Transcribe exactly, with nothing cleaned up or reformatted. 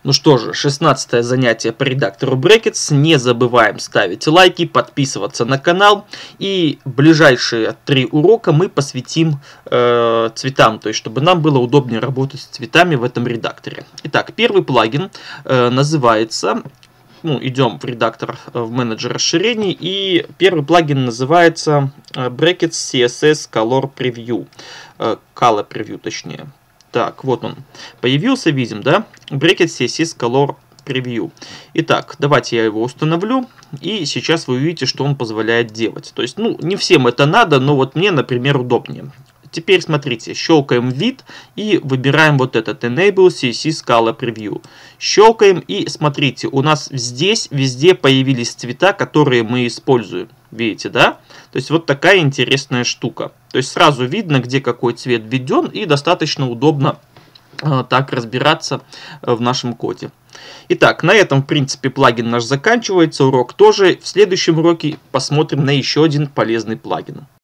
Ну что же, шестнадцатое занятие по редактору Brackets. Не забываем ставить лайки, подписываться на канал. И ближайшие три урока мы посвятим э, цветам, то есть чтобы нам было удобнее работать с цветами в этом редакторе. Итак, первый плагин э, называется... Ну, идем в редактор, в менеджер расширений, и первый плагин называется Brackets си эс эс Color Preview. Color Preview, точнее. Так, вот он появился, видим, да? Brackets си эс эс Color Preview. Итак, давайте я его установлю, и сейчас вы увидите, что он позволяет делать. То есть, ну, не всем это надо, но вот мне, например, удобнее. Теперь смотрите, щелкаем вид и выбираем вот этот Enable си эс эс Color Preview. Щелкаем и смотрите, у нас здесь везде появились цвета, которые мы используем. Видите, да? То есть вот такая интересная штука. То есть сразу видно, где какой цвет введен, и достаточно удобно э, так разбираться э, в нашем коде. Итак, на этом, в принципе, плагин наш заканчивается, урок тоже. В следующем уроке посмотрим на еще один полезный плагин.